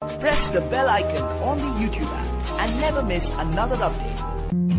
Press the bell icon on the YouTube app and never miss another update.